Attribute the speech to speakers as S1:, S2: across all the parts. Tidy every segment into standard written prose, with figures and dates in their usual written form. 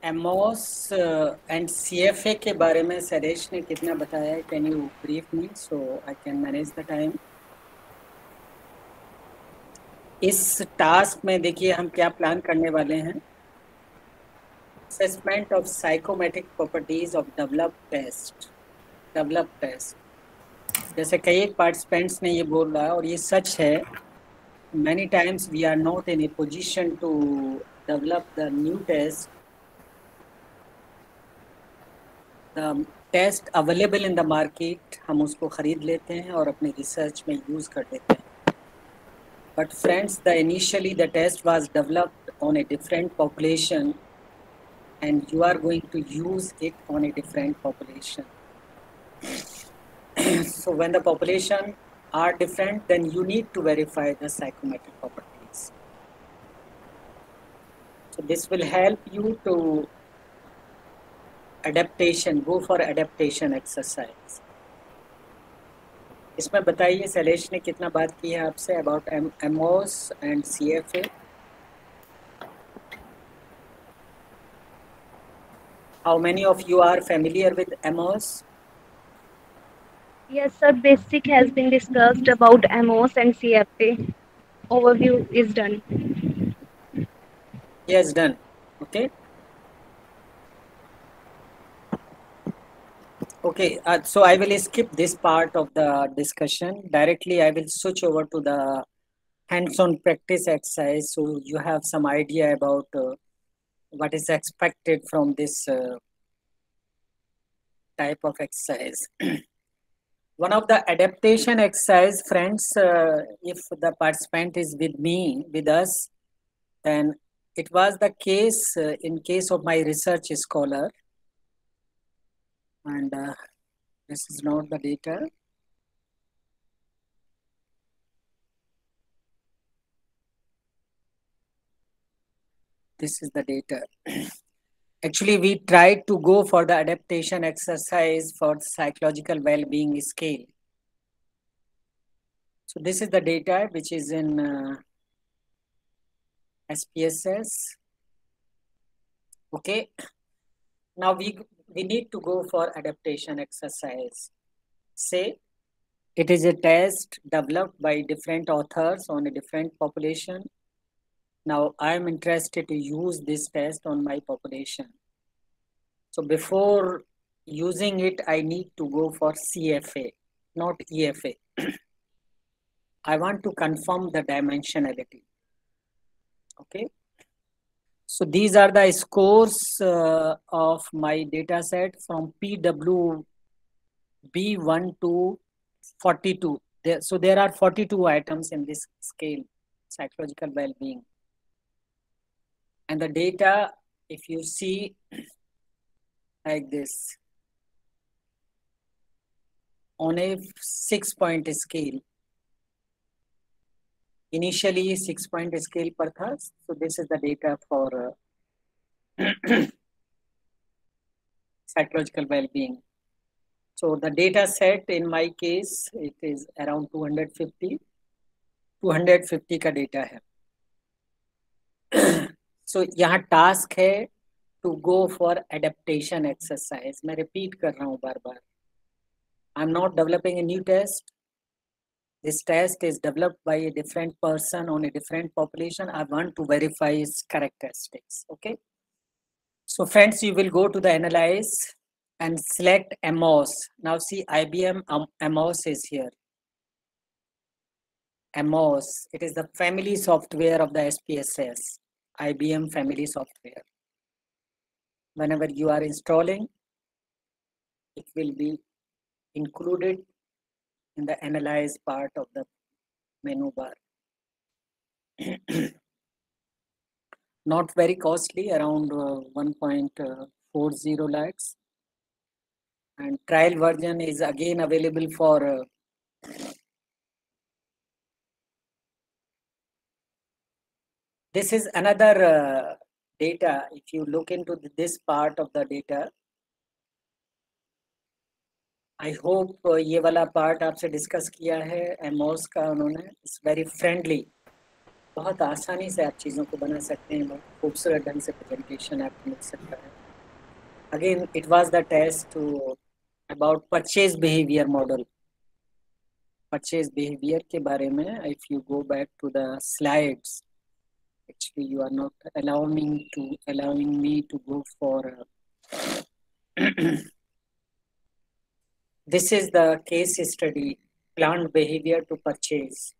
S1: एमओस and CFA के बारे में सरेश ने कितना बताया है? Can you brief me so I can manage the time. इस टास्क में देखिए हम क्या प्लान करने वाले हैं। Assessment of psychometric properties of develop test. जैसे कई पार्टिसिपेंट्स ने ये बोल रहा है और ये सच है। Many times we are not in a position to develop the new test, the test available in the market. हम उसको खरीद लेते हैं और अपने रिसर्च में यूज कर लेते हैं। But friends, initially the test was developed on a different population, and you are going to use it on a different population. So when the population are different, then you need to verify the psychometric properties. So this will help you to go for adaptation exercise. इसमें बताइए शैलेश ने कितना बात की है आपसे about MOS and CFA. How many of you are familiar with MOS?
S2: Yes, sir. Basic has been discussed about MOS and CFA. Overview is done.
S1: Yes, done. Okay. Okay, so I will skip this part of the discussion. Directly, I will switch over to the hands-on practice exercise, so you have some idea about what is expected from this type of exercise. One of the adaptation exercise, friends, if the participant is with us, then it was the case in case of my research scholar, and this is not the data. This is the data. Actually, we tried to go for the adaptation exercise for psychological well-being scale. So this is the data which is in SPSS. Okay. Now we need to go for adaptation exercise. Say it is a test developed by different authors on a different population. Now I am interested to use this test on my population. So before using it, I need to go for CFA, not EFA. I want to confirm the dimensionality. Okay. So these are the scores of my data set from PWB1 to 42. So there are 42 items in this scale, psychological well-being. And the data, if you see like this, on a 6-point scale. Initially 6-point scale पर था. So this is the data for psychological well-being. So the data set in my case, it is around 250 का data है. So यहाँ task है to go for adaptation exercise. मैं repeat कर रहा हूँ बार बार. I'm not developing a new test. This test is developed by a different person on a different population. I want to verify its characteristics. Okay. So friends, you will go to the analyze and select MOS. Now see IBM MOS is here. MOS, it is the family software of the SPSS, IBM family software. Whenever you are installing, it will be included in the analyze part of the menu bar. Not very costly, around 1.40 lakhs. And trial version is again available for this is another data. If you look into this part of the data, I hope ये वाला part आपसे discuss किया है MOS का उन्होंने. It's very friendly. बहुत आसानी से आप चीज़ों को बना सकते हैं, बहुत खूबसूरत ढंग से प्रेजेंटेशन आपको मिल सकता है. Again, it was the test about purchase behavior model. Purchase behavior के बारे में, if you go back to the slides, actually you are not allowing me to go for this is the case study, plant behavior to purchase.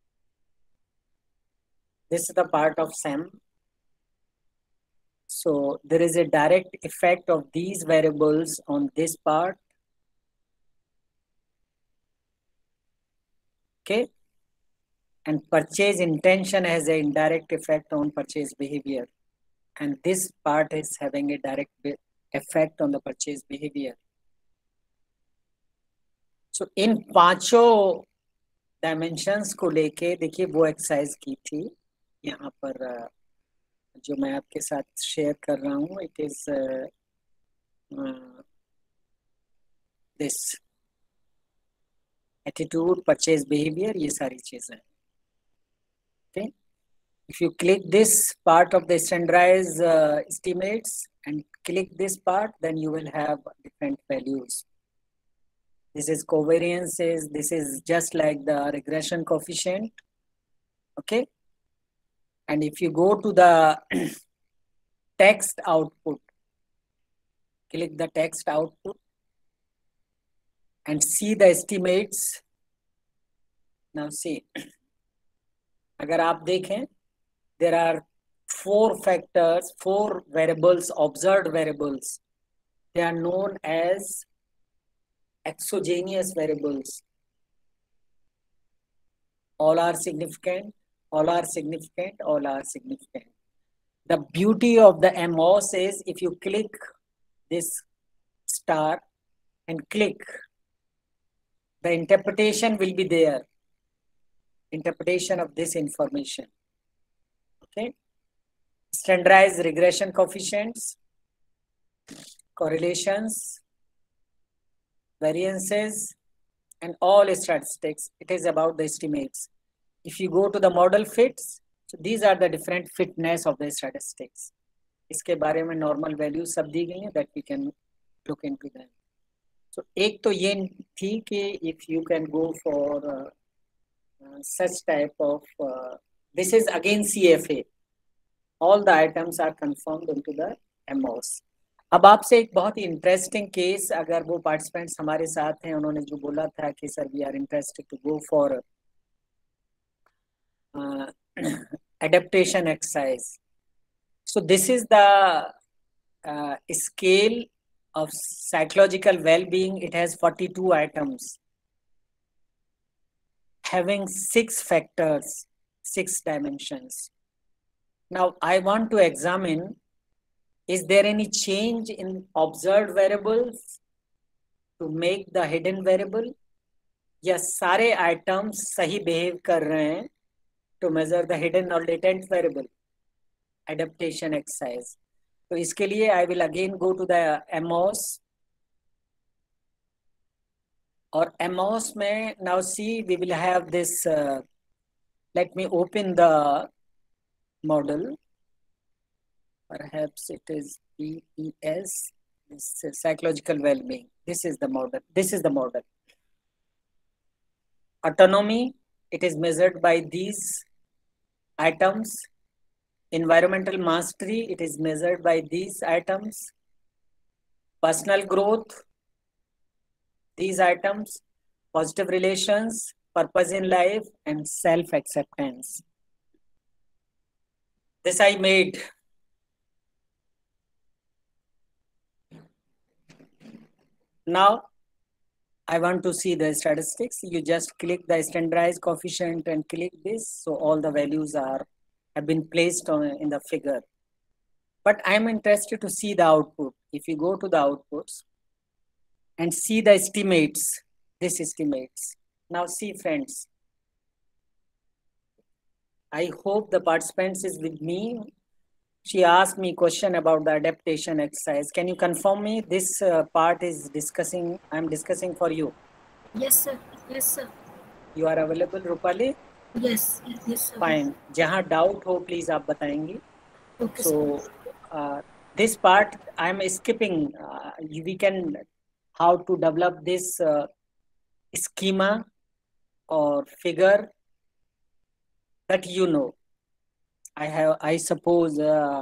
S1: This is the part of SEM. So there is a direct effect of these variables on this part. Okay. And purchase intention has an indirect effect on purchase behavior. And this part is having a direct effect on the purchase behavior. So इन पांचों dimensions को लेके देखिए वो exercise की थी यहाँ पर जो मैं आपके साथ शेयर कर रहा हूँ. It is this attitude, purchase behaviour, ये सारी चीजें. Okay, if you click this part of the standardized estimates and click this part, then you will have different values. This is covariances. This is just like the regression coefficient. Okay. And if you go to the text output, click the text output and see the estimates. Now see, अगर आप देखें, there are 4 factors, 4 variables, observed variables. They are known as exogenous variables. All are significant, all are significant, all are significant. The beauty of the MOS is if you click this star and click, the interpretation will be there. Interpretation of this information. Okay. Standardized regression coefficients, correlations, variances, and all statistics. It is about the estimates. If you go to the model fits, so these are the different fitness of the statistics. इसके बारे में normal values सब दी गई हैं that we can look into them. So एक तो ये थी कि if you can go for such type of this is again CFA. All the items are confirmed into the MOS. अब आपसे एक बहुत ही इंटरेस्टिंग केस, अगर वो पार्टिसिपेंट्स हमारे साथ हैं, उन्होंने जो बोला था कि sir we are interested to go for adaptation exercise. So this is the scale of psychological well-being. It has 42 items, having 6 factors, 6 dimensions. Now I want to examine, is there any change in observed variables to make the hidden variable? या सारे items सही behave कर रहे हैं to measure the hidden or latent variable? Adaptation exercise. तो इसके लिए I will again go to the MOS. और MOS में now see we will have this. Let me open the model. Perhaps it is PES. This is psychological well-being. This is the model. This is the model. Autonomy. It is measured by these items. Environmental mastery, it is measured by these items. Personal growth, these items. Positive relations, purpose in life, and self-acceptance. This I made. Now, I want to see the statistics. You just click the standardized coefficient and click this. So all the values have been placed in the figure. But I'm interested to see the output. If you go to the outputs and see the estimates, this estimates. Now see friends, I hope the participants is with me. She asked me a question about the adaptation exercise. Can you confirm me? This part is I'm discussing for you.
S3: Yes, sir. Yes, sir.
S1: You are available, Rupali?
S3: Yes, yes, sir.
S1: Fine. जहाँ doubt हो please आप बताएंगे.
S3: Okay, sir.
S1: So this part I'm skipping. We can how to develop this schema or figure that you know. I suppose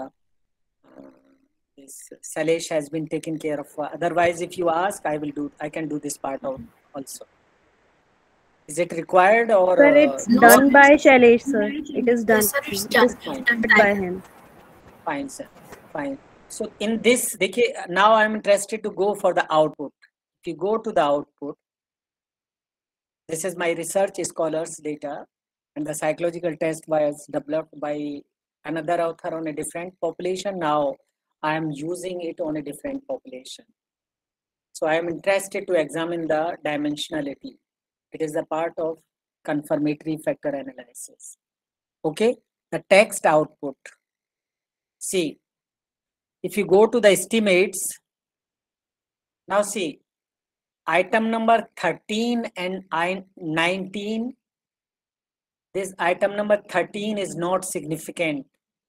S1: this Salesh has been taken care of. Otherwise, if you ask, I can do this part also. Is it required or
S2: Sir, it's
S3: No,
S1: not?
S2: done
S3: sir.
S2: by Shailesh, sir. It is
S3: Yes,
S2: done.
S3: sir, it's
S2: It is
S3: done.
S1: Fine,
S3: Done
S2: completed
S3: time.
S2: by him.
S1: fine, sir. Fine. So in this, देखिए, now I'm interested to go for the output. If you go to the output, this is my research scholars data, and the psychological test was developed by another author on a different population. Now I am using it on a different population. So I am interested to examine the dimensionality. It is a part of confirmatory factor analysis. Okay, the text output. See, if you go to the estimates, now see, item number 13 and 19, this item number 13 is not significant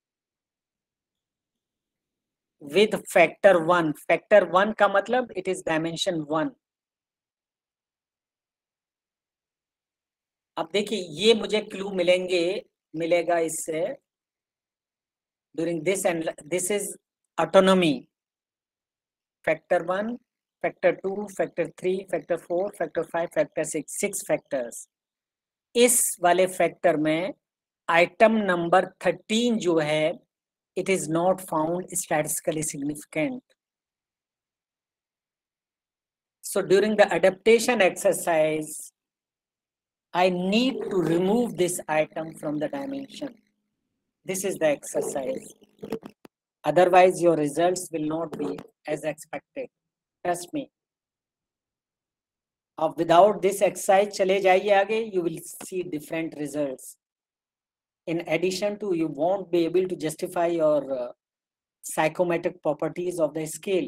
S1: with factor 1. Factor 1 का मतलब it is dimension 1. अब देखिए ये मुझे clue मिलेगा इससे during this, and this is autonomy. Factor 1, factor 2, factor 3, factor 4, factor 5, factor 6, 6 factors. इस वाले फैक्टर में आइटम नंबर 13 जो है it is not found statistically significant. So during the adaptation exercise, I need to remove this item from the dimension. This is the exercise. Otherwise, your results will not be as expected. Trust me. Without this exercise, चले जाइए आगे, you will see different results. In addition to, you won't be able to justify your psychometric properties of the scale.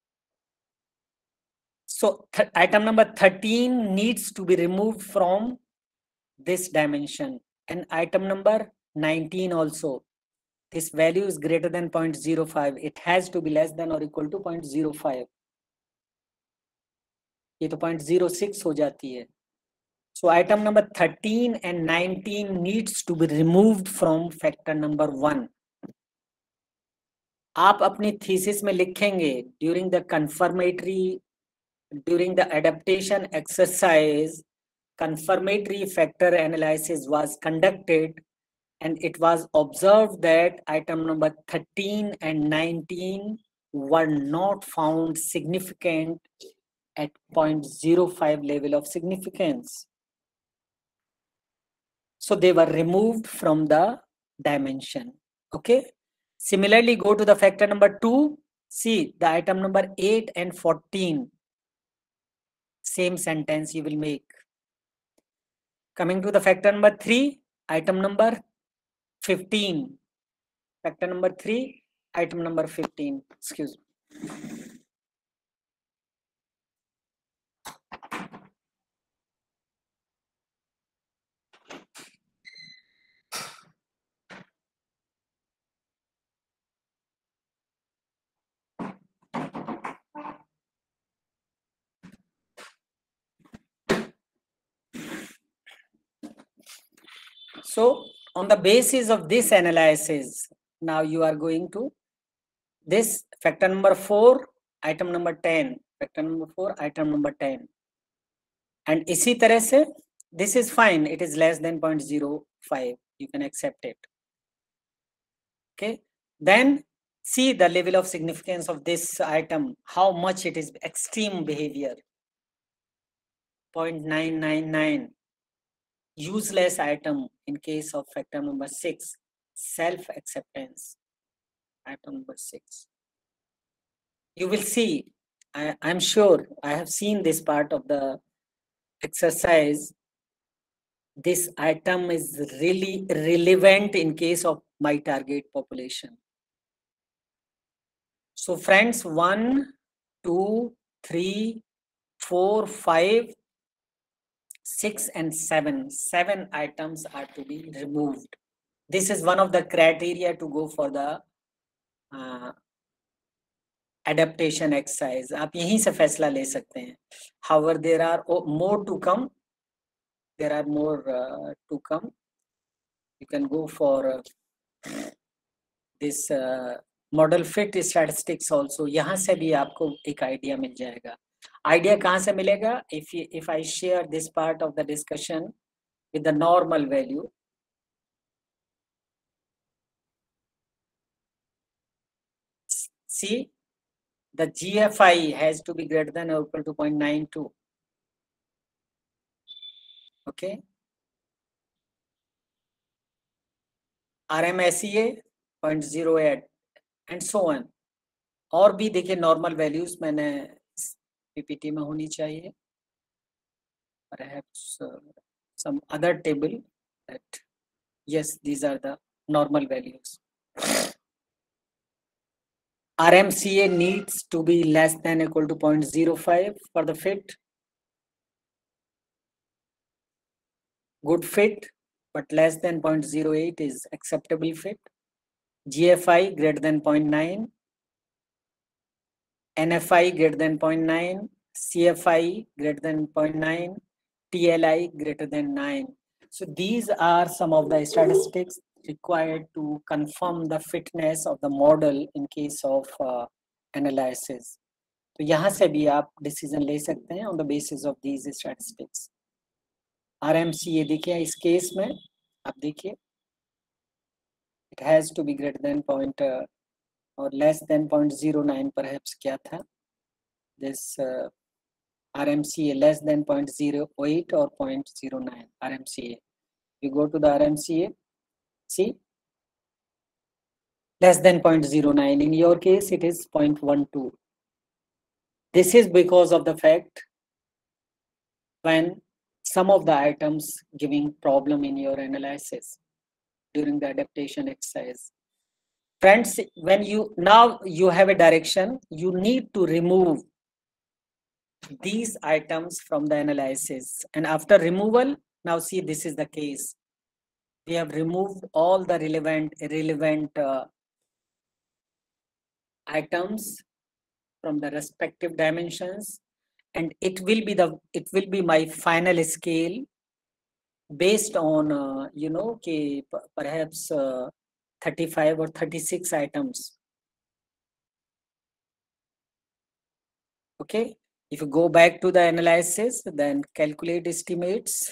S1: So item number 13 needs to be removed from this dimension, and item number 19 also. This value is greater than 0.05. It has to be less than or equal to 0.05. ये तो 0.06 हो जाती है. So item number 13 and 19 needs to be removed from factor number 1. आप अपनी thesis में लिखेंगे during the adaptation exercise, confirmatory factor analysis was conducted, and it was observed that item number 13 and 19 were not found significant at 0.05 level of significance. So they were removed from the dimension. Okay. Similarly, go to the factor number 2. See the item number 8 and 14. Same sentence you will make. Coming to the factor number 3, item number 15. Factor number 3, item number 15. Excuse me. So on the basis of this analysis, now you are going to this factor number 4, item number 10, factor number 4, item number 10. And इसी तरह से, this is fine, it is less than 0.05, you can accept it. Okay, then see the level of significance of this item, how much it is extreme behavior. 0.999. Useless item in case of factor number 6, self-acceptance, item number 6. You will see, I'm sure I have seen this part of the exercise. This item is really relevant in case of my target population. So friends, 1, 2, 3, 4, 5, 6 and 7, 7 items are to be removed. This is one of the criteria to go for the adaptation exercise. आप यहीं से फैसला ले सकते हैं. However, there are more to come. There are more to come. You can go for this model fit statistics also. यहाँ से भी आपको एक आइडिया मिल जाएगा. आइडिया कहाँ से मिलेगा? If I share this part of the discussion with the normal value, see, the GFI has to be greater than or equal to 0.92. Okay. RMSEA 0.08 and so on. और भी देखिए नॉर्मल वैल्यूज मैंने PPT में होनी चाहिए. Perhaps some other table that yes, these are the normal values. RMCA needs to be less than or equal to 0.05 for the fit. Good fit, but less than 0.08 is acceptable fit. GFI greater than 0.9. NFI greater than 0.9. CFI greater than 0.9. TLI greater than 9. So these are some of the statistics required to confirm the fitness of the model in case of analysis. तो यहाँ से भी आप decision ले सकते हैं on the basis of these statistics. RMCA देखिए इस केस में आप देखिए it has to be greater than or less than 0.09 perhaps क्या था. This RMCA less than 0.08 or 0.09 RMCA. You go to the RMCA, see, less than 0.09. In your case, it is 0.12. This is because of the fact when some of the items giving problem in your analysis during the adaptation exercise. Friends, when you have a direction, you need to remove these items from the analysis, and after removal, now see, this is the case. We have removed all the irrelevant items from the respective dimensions, and it will be my final scale based on perhaps 35 or 36 items. Okay. If you go back to the analysis, then calculate estimates,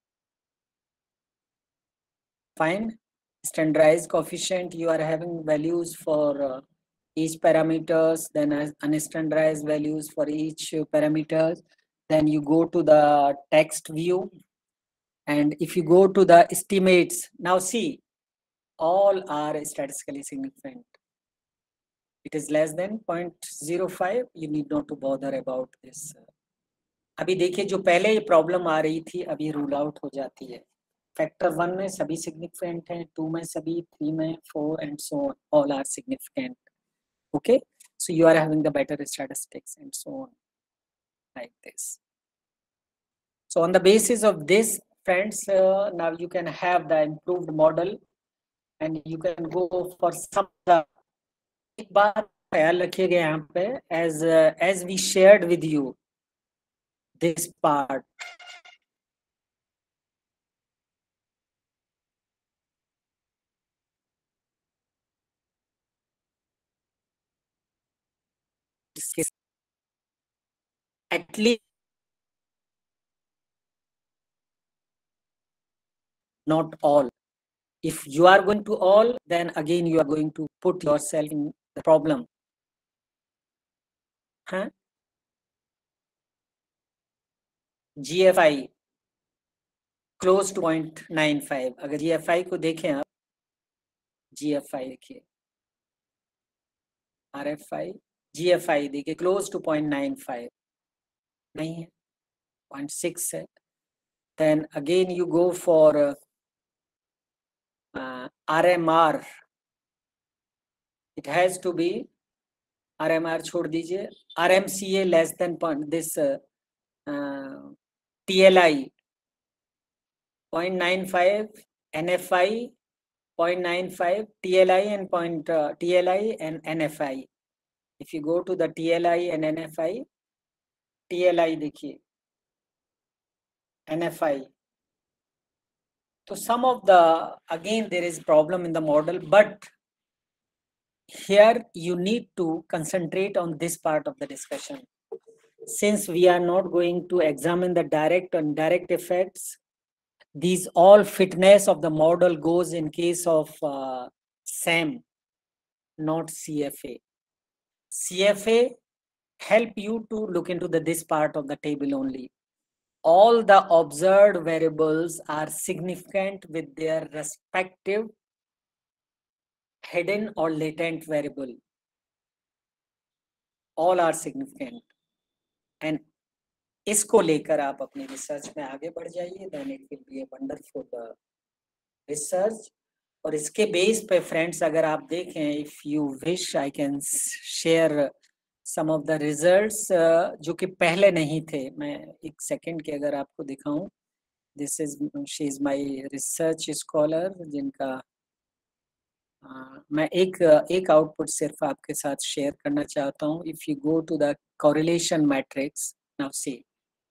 S1: find standardized coefficient. You are having values for each parameters, then unstandardized values for each parameters. Then you go to the text view, and if you go to the estimates, now see, all are statistically significant. It is less than 0.05. You need not to bother about this. अभी देखिए जो पहले ये problem आ रही थी अभी rule out हो जाती है. फैक्टर 1 में सभी सिग्निफिकेंट हैं, 2 में सभी, 3 में 4 and so on, all are significant. Okay, so you are having the better statistics and so on, like this. So on the basis of this, friends, now you can have the improved model and you can go for some. एक बात ख्याल रखिएगा यहाँ पे, as we shared with you this part, at least not all. If you are going to all, then again you are going to put yourself in the problem. Huh? GFI close to 0.95. अगर GFI को देखें आप, GFI देखिए, RFI, GFI देखिए close to 0.95 नहीं है, 0.6 है. Then again you go for RMR. It has to be RMR छोड़ दीजिए, RMCA less than this TLI 0.95 NFI, 0.95 TLI and TLI and NFI. If you go to the TLI and NFI, TLI देखिए, NFI. So some of the, again there is problem in the model, but here you need to concentrate on this part of the discussion. Since we are not going to examine the direct and indirect effects, these all fitness of the model goes in case of SAM, not CFA. CFA help you to look into this part of the table only. All the observed variables are significant with their respective hidden or latent variable. All are significant. And इसको लेकर आप अपनी research में आगे बढ़ जाइए, then it will be a wonderful research. और इसके बेस पे फ्रेंड्स अगर आप देखें, if you wish I can share some of the results जो कि पहले नहीं थे. मैं एक सेकंड के अगर आपको दिखाऊं, she is my research scholar जिनका मैं एक आउटपुट सिर्फ आपके साथ शेयर करना चाहता हूं. If you go to the correlation matrix, now see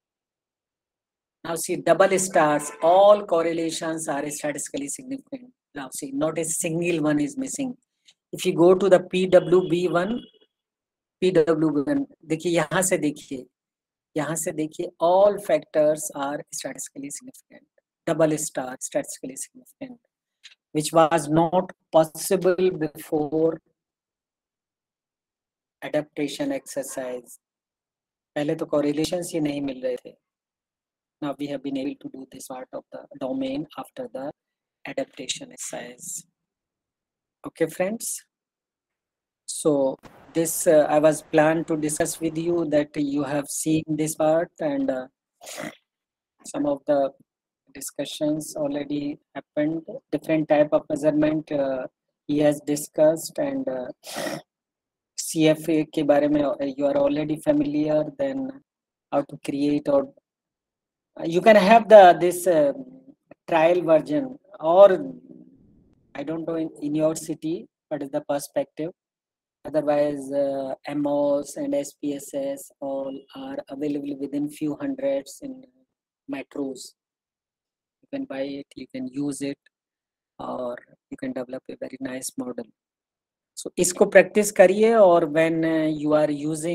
S1: double stars, all correlations are statistically significant. Now see, not a single one is missing. If you go to the PWB1, देखिए यहाँ से देखिए, all factors are statistically significant. Double star statistically significant, which was not possible before adaptation exercise. पहले तो correlations ही नहीं मिल रहे थे. Now we have been able to do this part of the domain after the adaptation exercise. Okay, friends. So this I was planned to discuss with you that you have seen this part, and some of the discussions already happened. Different type of measurement he has discussed, and CFA के बारे में you are already familiar. Then how to create, or you can have this trial version, or I don't know in your city what is the perspective. Otherwise MOS and SPSS all are available within few hundreds in metros. You can buy it, you can use it, or you can develop a very nice model. So इसको practice करिए, और when you are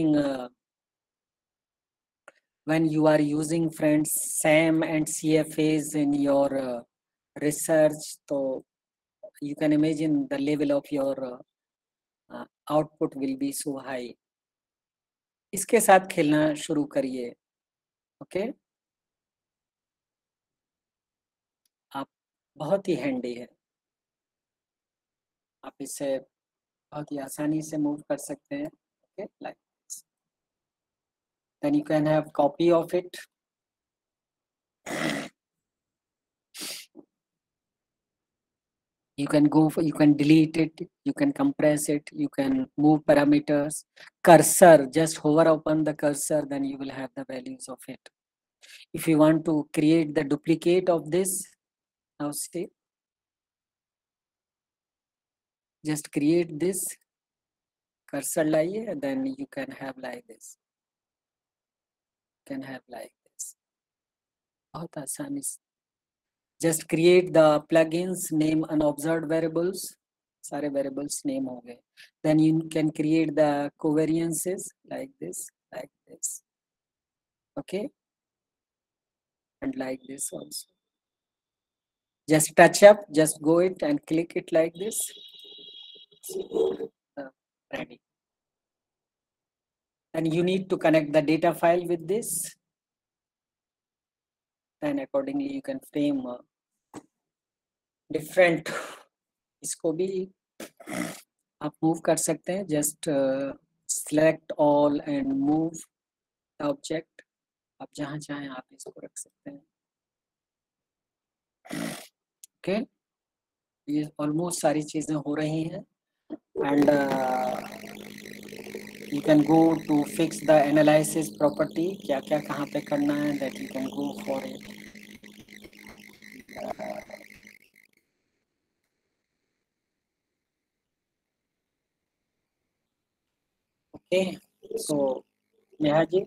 S1: using friends SAM and CFAs in your research, so you can imagine the level of your output will be so high. इसके साथ खेलना शुरू करिए. Okay, आप बहुत ही हैंडी है, आप इसे बहुत ही आसानी से मूव कर सकते हैं. Okay, like this. Then you can have copy of it. You can you can delete it, you can compress it, you can move parameters. Cursor, just hover upon the cursor, then you will have the values of it. If you want to create the duplicate of this, now see, just create this, cursor लाइए, then you can have like this. Can have like this. बहुत आसानी से. Just create the plugins, name unobserved variables. सारे variables name हो गए. Then you can create the covariances like this, like this. Okay, and like this also. Just touch up, just go it and click it like this. Ready. And you need to connect the data file with this. Then accordingly you can frame different. इसको भी आप move कर सकते हैं. Just select all and move the object. आप जहाँ चाहें आप इसको रख सकते हैं. Okay, ये almost सारी चीजें हो रही हैं. And you can go to fix the analysis property. क्या क्या कहाँ पे करना है, that you can go for it. Okay, so Neha ji,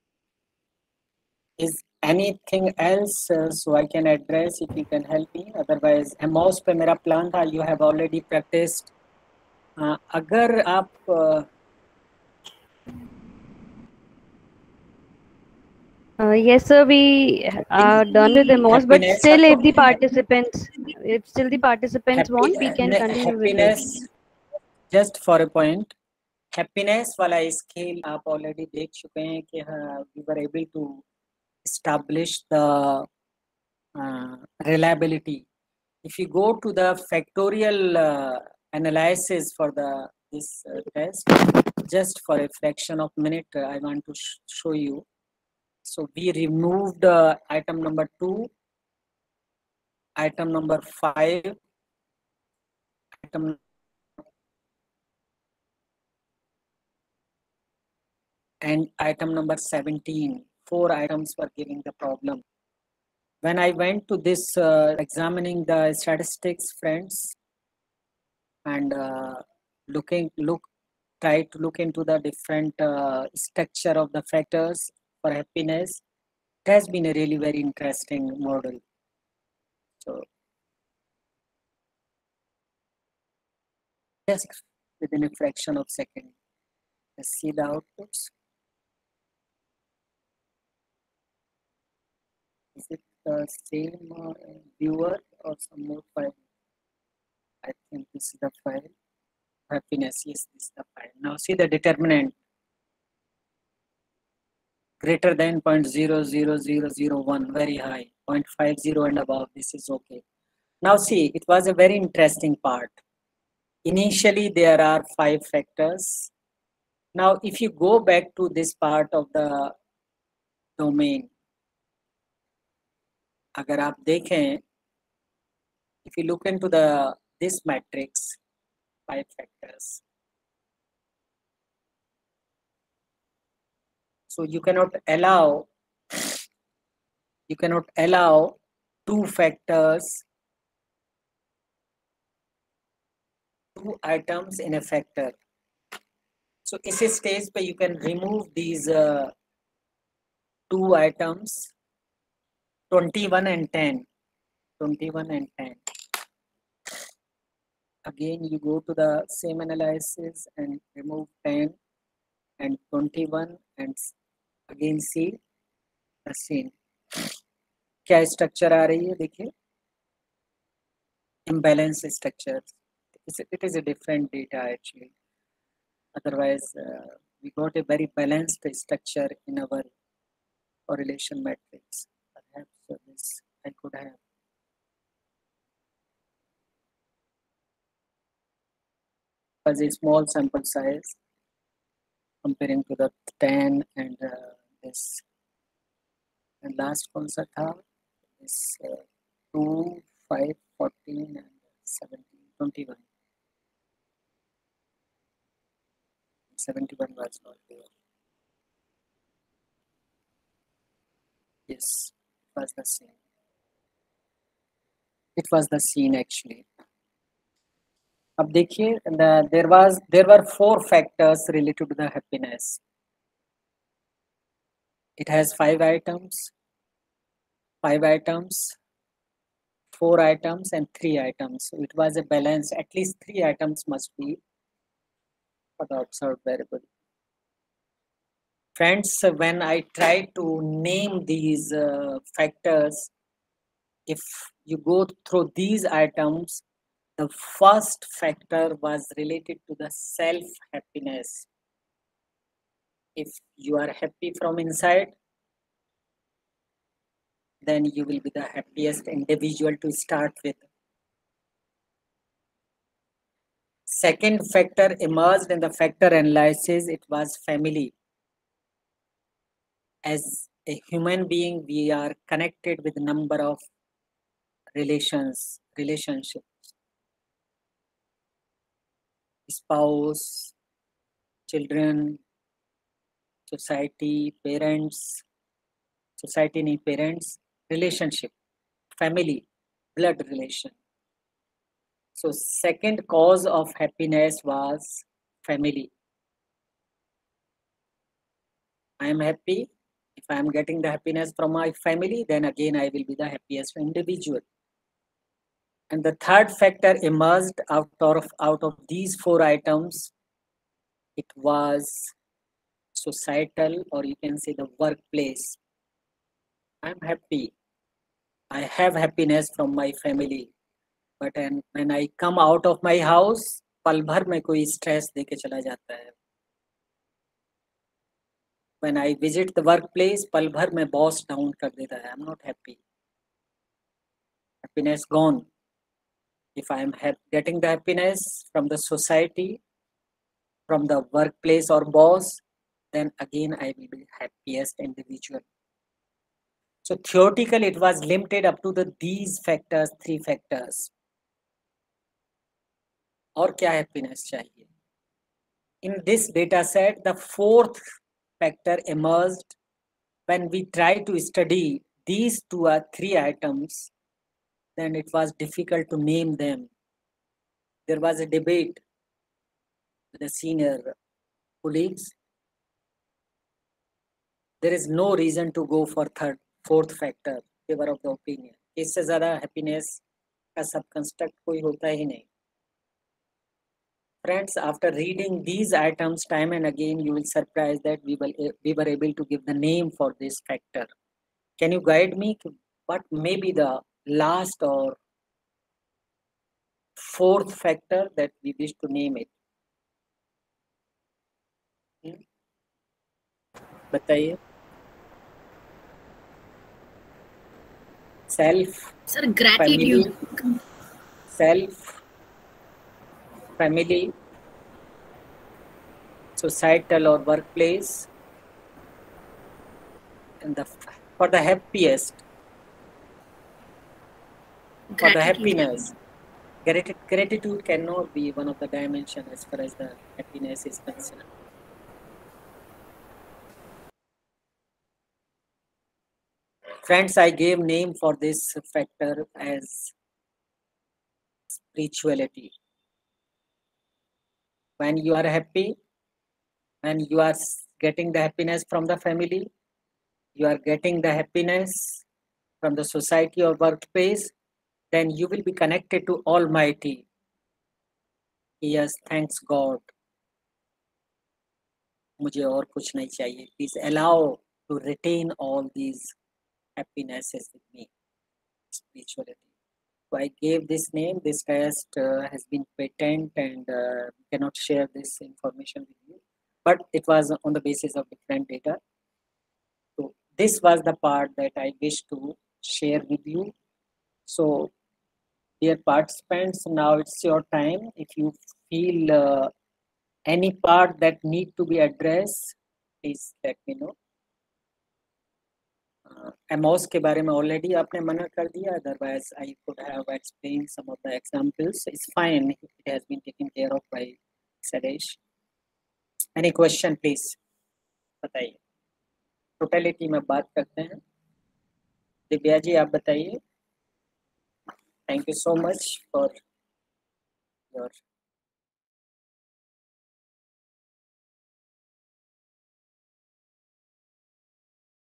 S1: is anything else so I can address if you can help me? Otherwise, mouse पे मेरा plan था, you have already practiced. अगर आप
S2: Yes, sir, we are done with the most, but
S1: happiness का
S2: still,
S1: तो
S2: if still the participants want, we can continue with this.
S1: happiness just for a point. Happiness वाला scale आप already देख चुके हैं कि we were able to establish the reliability. If you go to the factorial analysis for this test, just for a fraction of minute, I want to show you. So we removed item number 2, item number 5, item and item number 17. 4 items were giving the problem. When I went to this examining the statistics, friends, and try to look into the different structure of the factors for happiness, it has been a really very interesting model. So just within a fraction of second, let's see the outputs. Is it the same viewer or some more file? I think this is the file. Happiness, yes, this is the file. Now see the determinant greater than 0.00001, very high, 0.50 and above, this is okay. Now see, it was a very interesting part. Initially, there are 5 factors. Now, if you go back to this part of the domain, अगर आप देखें, if you look into this matrix, 5 factors. So you cannot allow 2 factors, 2 items in a factor. So इस stage पे you can remove these 2 items, 21 and 10. 21 and 10. Again, you go to the same analysis and remove 10 and 21 and again see the same. क्या structure आ रही है देखिए, imbalance structure. It is a different data actually. Otherwise, we got a very balanced structure in our correlation matrix. Perhaps this I could have. As a small sample size comparing to the 10 and this. And last कौन सा था? This 2, 5, 14 and 17, 21. 71 was not there. Yes, it was the same. It was the scene actually. अब देखिए, there were 4 factors related to the happiness. It has 5 items, 4 items and 3 items. So it was a balance. At least 3 items must be for the observed variable. Friends, when I try to name these factors, if you go through these items, the first factor was related to the self-happiness. If you are happy from inside, then you will be the happiest individual to start with. Second factor emerged in the factor analysis, it was family. As a human being, we are connected with a number of relationships. Spouse, children, society, parents, relationship, family, blood relation. So second cause of happiness was family. I am happy. If I am getting the happiness from my family, then again I will be the happiest individual. And the third factor emerged out of these four items. It was societal, or you can say the workplace. I'm happy. I have happiness from my family. But when I come out of my house, पल भर में कोई stress देके चला जाता है. When I visit the workplace, पल भर में boss down कर देता है. I'm not happy. Happiness gone. If I am getting the happiness from the society, from the workplace or boss, then again I will be happiest individual. So theoretically, it was limited up to these factors, three factors. और क्या happiness चाहिए? In this data set, the fourth factor emerged when we try to study these two or three items. Then it was difficult to name them. There was a debate with the senior colleagues. There is no reason to go for fourth factor. They were of the opinion. इससे ज़्यादा happiness का सब construct कोई होता ही नहीं. Friends, after reading these items time and again, you will surprise that we were able to give the name for this factor. Can you guide me to what may be the last or fourth factor that we wish to name it? बताइए. Self.
S3: Sir, gratitude.
S1: Self. Family, societal or workplace, and for the happiest, for the happiness. Gratitude cannot be one of the dimensions as far as the happiness is concerned. Friends, I gave name for this factor as spirituality. When you are happy, when you are getting the happiness from the family, you are getting the happiness from the society or workplace, then you will be connected to Almighty. Yes, thanks God. मुझे और कुछ नहीं चाहिए. Please allow to retain all these happinesses with me. Spirituality. So I gave this name. This test has been patent and cannot share this information with you. But it was on the basis of different data. So this was the part that I wish to share with you. So dear participants, now it's your time. If you feel any part that need to be addressed, please let me know. Amos के बारे में already आपने मना कर दिया. Otherwise, I could have explained some of the examples. It's fine. It has been taken care of by Sadesh. Any question, please? बताइए. Totality में बात करते हैं. दिव्या जी आप बताइए. Thank you so much for your